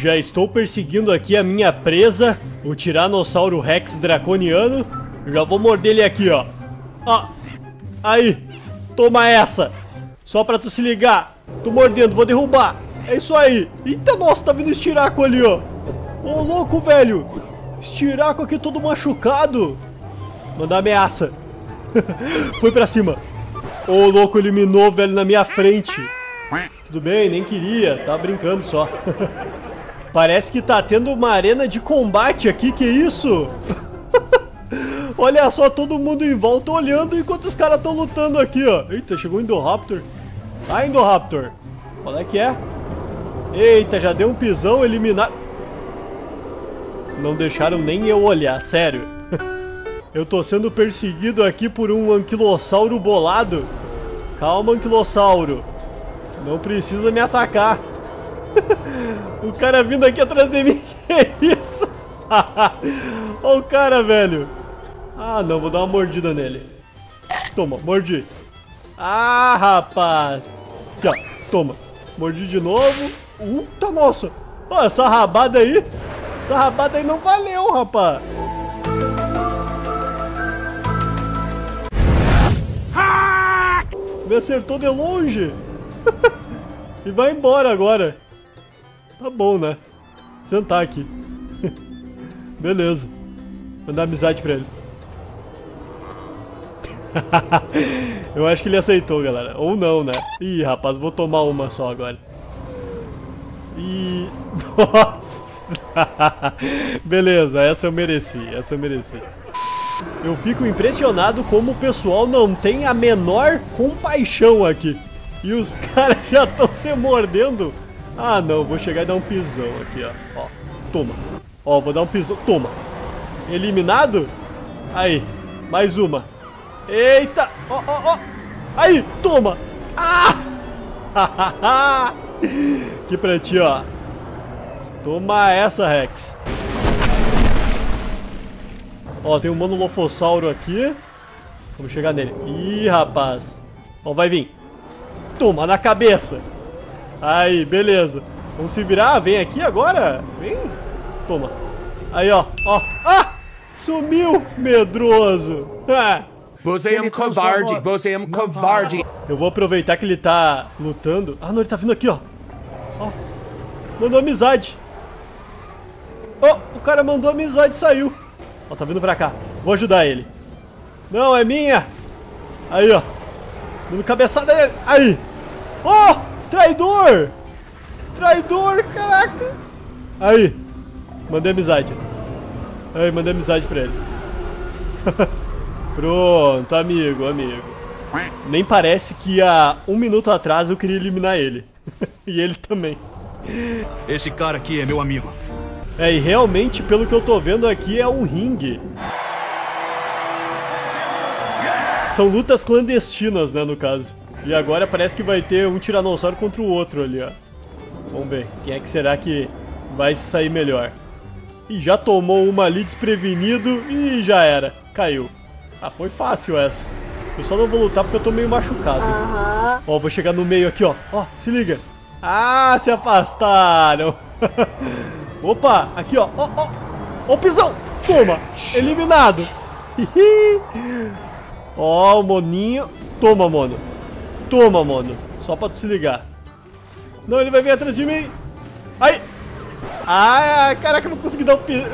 Já estou perseguindo aqui a minha presa, o Tiranossauro Rex draconiano. Já vou morder ele aqui, ó. Ó, aí, toma essa. Só pra tu se ligar. Tô mordendo, vou derrubar. É isso aí. Eita, nossa, tá vindo estiraco ali, ó. Ô, louco, velho. Estiraco aqui todo machucado. Mandar ameaça. Foi pra cima. Ô, louco, eliminou, velho, na minha frente. Tudo bem, nem queria. Tava brincando só. Parece que tá tendo uma arena de combate aqui, que isso? Olha só, todo mundo em volta olhando enquanto os caras estão lutando aqui, ó. Eita, chegou o Indoraptor. Sai, Indoraptor. Qual é que é? Eita, já deu um pisão, eliminar. Não deixaram nem eu olhar, sério. Eu tô sendo perseguido aqui por um anquilossauro bolado. Calma, anquilossauro. Não precisa me atacar. O cara vindo aqui atrás de mim. Que isso? Olha o cara, velho. Ah, não, vou dar uma mordida nele. Toma, mordi. Ah, rapaz. Aqui, ó, toma. Mordi de novo. Tá, nossa. Ó, essa rabada aí não valeu, rapaz. Me acertou de longe. E vai embora agora. Tá bom, né? Sentar aqui. Beleza. Mandar amizade pra ele. Eu acho que ele aceitou, galera. Ou não, né? Ih, rapaz, vou tomar uma só agora. Ih, nossa. Beleza, essa eu mereci. Eu fico impressionado como o pessoal não tem a menor compaixão aqui. E os caras já estão se mordendo. Ah, não, vou chegar e dar um pisão aqui, ó. Ó, toma. Ó, vou dar um pisão. Toma. Eliminado? Aí, mais uma. Eita! Ó, ó, ó! Aí, toma! Ah! Aqui pra ti, ó. Toma essa, Rex. Ó, tem um Monolofossauro aqui. Vamos chegar nele. Ih, rapaz. Ó, vai vir. Toma, na cabeça. Aí, beleza. Vamos se virar. Vem aqui agora. Vem. Toma. Aí, ó. Ó. Ah! Sumiu, medroso. Ah. Você é um covarde, você é um covarde. Eu vou aproveitar que ele tá lutando. Ah, não, ele tá vindo aqui, ó. Ó. Mandou amizade. Ó, o cara mandou amizade e saiu. Ó, tá vindo pra cá. Vou ajudar ele. Não, é minha. Aí, ó. Dando cabeçada nele. Aí. Ó, traidor. Traidor, caraca. Aí. Mandei amizade. Aí, mandei amizade pra ele. Pronto, amigo. Nem parece que há um minuto atrás eu queria eliminar ele. E ele também. Esse cara aqui é meu amigo. É, e realmente, pelo que eu tô vendo aqui, é um ringue. São lutas clandestinas, né, no caso. E agora parece que vai ter um tiranossauro contra o outro ali, ó. Vamos ver, quem é que será que vai se sair melhor? E já tomou uma ali desprevenido e já era, caiu. Ah, foi fácil essa. Eu só não vou lutar porque eu tô meio machucado. Ó, vou chegar no meio aqui, ó. Ó, se liga. Ah, se afastaram. Opa, aqui, ó. Ó, ó. Ó o pisão. Toma. Eliminado. Ó, o moninho. Toma, mono. Toma, mono. Só pra tu se ligar. Não, ele vai vir atrás de mim. Aí. Ah, caraca, eu não consegui dar o pisão.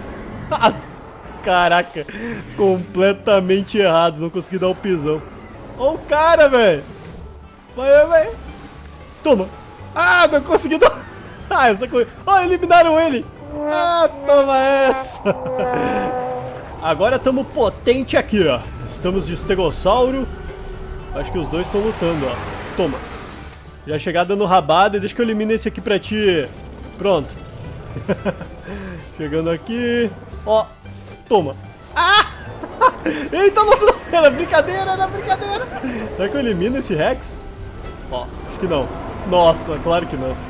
Caraca, completamente errado, não consegui dar o pisão. Ó o cara, velho. Vai. Toma. Ah, não consegui dar. Ah, essa coisa. Ó, eliminaram ele. Ah, toma essa. Agora estamos potente aqui, ó. Estamos de estegossauro. Acho que os dois estão lutando, ó. Toma. Já chegar dando rabada e deixa que eu elimine esse aqui pra ti. Pronto. Chegando aqui. Ó. Toma. Ah! Eita, nossa, era brincadeira. Será que eu elimino esse Rex? Ó, acho que não. Nossa, claro que não.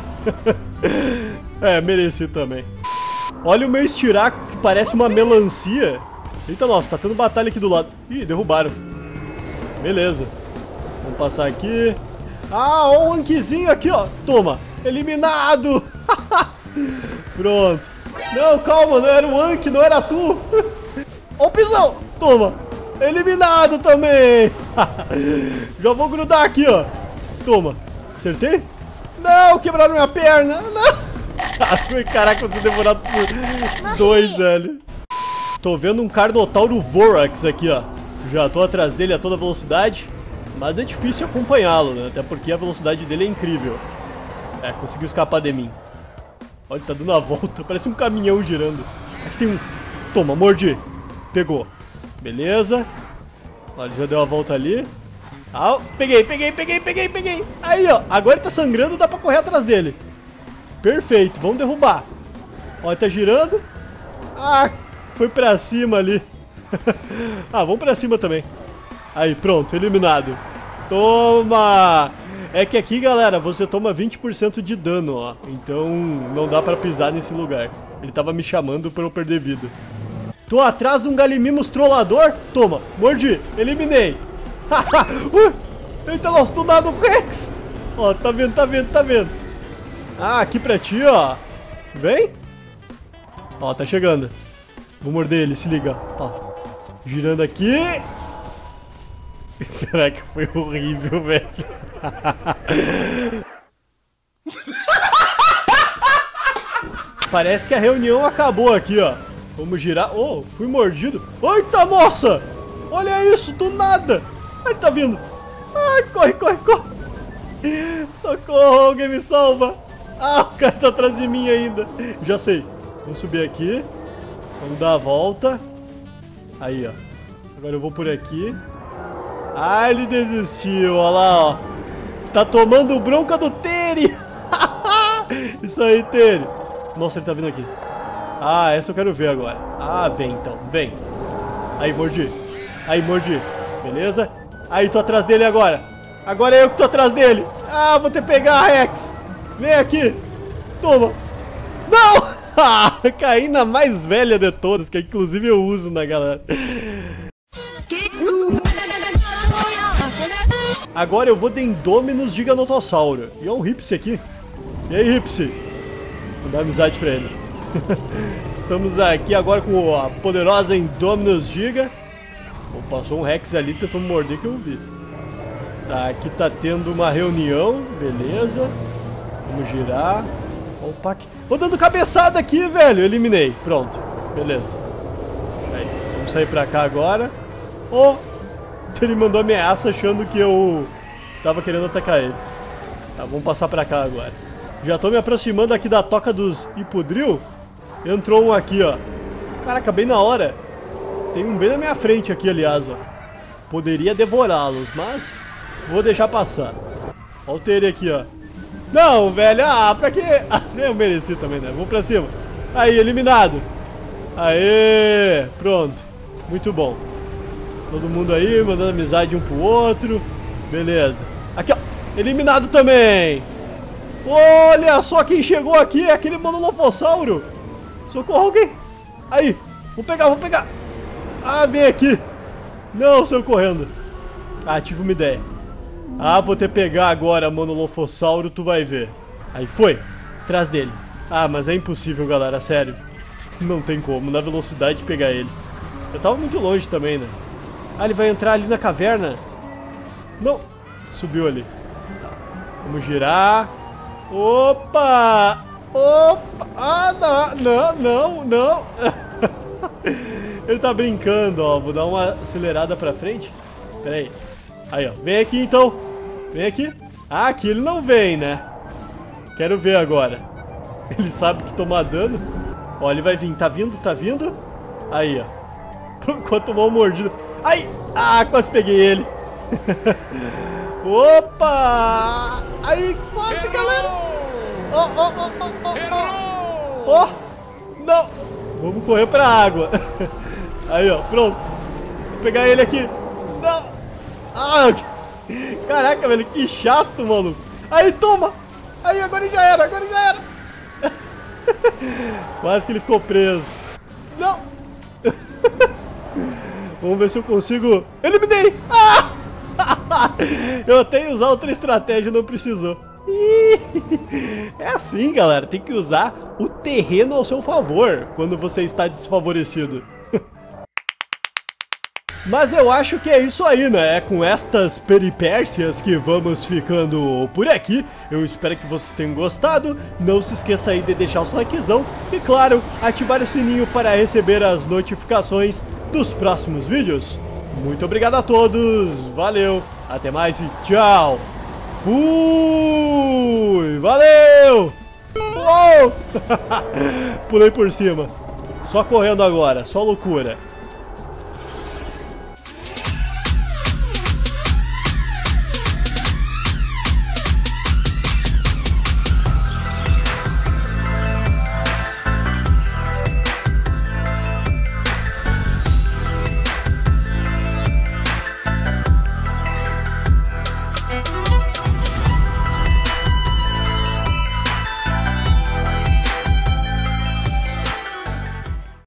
É, mereci também. Olha o meu estiraco que parece uma melancia. Eita, nossa, tá tendo batalha aqui do lado. Ih, derrubaram. Beleza. Vamos passar aqui. Ah, ó o Anquizinho aqui, ó. Toma. Eliminado. Pronto. Não, calma, não era o Anki, não era tu. Ó o pisão. Toma. Eliminado também. Já vou grudar aqui, ó. Toma. Acertei? Não, quebraram minha perna. Não. Caraca, eu tô demorado por 2, velho. Tô vendo um Carnotauro Vorax aqui, ó. Já tô atrás dele a toda velocidade. Mas é difícil acompanhá-lo, né? Até porque a velocidade dele é incrível. É, conseguiu escapar de mim. Olha, ele tá dando a volta. Parece um caminhão girando. Aqui tem um... Toma, mordi. Pegou. Beleza. Olha, ele já deu a volta ali. Ah, peguei. Aí, ó. Agora ele tá sangrando, dá pra correr atrás dele. Perfeito, vamos derrubar. Ó, ele tá girando. Ah, foi pra cima ali. Ah, vamos pra cima também. Aí, pronto, eliminado. Toma! É que aqui, galera, você toma 20% de dano, ó. Então, não dá pra pisar nesse lugar. Ele tava me chamando pra eu perder vida. Tô atrás de um Galimimos trollador. Toma, mordi, eliminei. Eita, nossa, do nada o Rex. Ó, tá vendo. Ah, aqui pra ti, ó. Vem. Ó, tá chegando. Vou morder ele, se liga. Ó, girando aqui. Caraca, foi horrível, velho. Parece que a reunião acabou aqui, ó. Vamos girar. Oh, fui mordido. Eita, nossa! Olha isso, do nada. Ai, tá vindo. Ai, corre. Socorro, alguém me salva. Ah, o cara tá atrás de mim ainda. Já sei. Vamos subir aqui. Vamos dar a volta. Aí, ó. Agora eu vou por aqui. Ah, ele desistiu. Olha lá, ó. Tá tomando bronca do Teri. Isso aí, Teri. Nossa, ele tá vindo aqui. Ah, essa eu quero ver agora. Ah, vem então. Vem. Aí, mordi. Beleza? Aí, tô atrás dele agora. Agora é eu que tô atrás dele. Ah, vou ter que pegar a Rex. Vem aqui. Toma. Não! Ah, caí na mais velha de todas, que inclusive eu uso na galera. Agora eu vou de Indominus Giganotossauro. E olha o Ripsy aqui. E aí, Ripsy? Vou dar amizade pra ele. Estamos aqui agora com a poderosa Indominus Giga. Oh, passou um Rex ali, tentou me morder que eu vi. Tá, aqui tá tendo uma reunião. Beleza. Vamos girar. Opa, aqui. Vou dando cabeçada aqui, velho. Eliminei. Pronto. Beleza. Aí, vamos sair pra cá agora. Oh, ele mandou ameaça achando que eu tava querendo atacar ele. Tá, vamos passar pra cá agora. Já tô me aproximando aqui da toca dos Hipodril. Entrou um aqui, ó. Caraca, bem na hora. Tem um bem na minha frente aqui, aliás, ó. Poderia devorá-los, mas vou deixar passar. Olha o Teri aqui, ó. Não, velho. Ah, pra quê? Ah, eu mereci também, né? Vamos pra cima. Aí, eliminado. Aê, pronto. Muito bom. Todo mundo aí, mandando amizade um pro outro. Beleza. Aqui, ó. Eliminado também. Olha só quem chegou aqui. É aquele Monolofossauro. Socorro alguém. Aí. Vou pegar. Ah, vem aqui. Não, saiu correndo. Ah, tive uma ideia. Ah, vou ter que pegar agora Monolofossauro, tu vai ver. Aí, foi. Atrás dele. Ah, mas é impossível, galera, sério. Não tem como, na velocidade de pegar ele. Eu tava muito longe também, né? Ah, ele vai entrar ali na caverna? Não. Subiu ali. Vamos girar. Opa! Ah, não. Ele tá brincando, ó. Vou dar uma acelerada pra frente. Pera aí. Aí, ó. Vem aqui, então. Vem aqui. Ah, aqui ele não vem, né? Quero ver agora. Ele sabe que tomar dano. Ó, ele vai vir. Tá vindo? Aí, ó. Enquanto tomou uma mordida. Ai! Ah, quase peguei ele. Opa! Aí, quase, galera. Ó! Não! Vamos correr pra água. Aí, ó. Pronto. Vou pegar ele aqui. Não! Ah! Caraca, velho. Que chato, maluco. Aí, toma! Aí, agora já era. Quase que ele ficou preso. Não! Vamos ver se eu consigo... Eliminei! Ah! Eu até ia usar outra estratégia, não precisou. É assim, galera, tem que usar o terreno ao seu favor quando você está desfavorecido. Mas eu acho que é isso aí, né? É com estas peripécias que vamos ficando por aqui. Eu espero que vocês tenham gostado. Não se esqueça aí de deixar o seu likezão. E claro, ativar o sininho para receber as notificações dos próximos vídeos. Muito obrigado a todos. Valeu. Até mais e tchau. Fui. Valeu. Uou! Pulei por cima. Só correndo agora. Só loucura.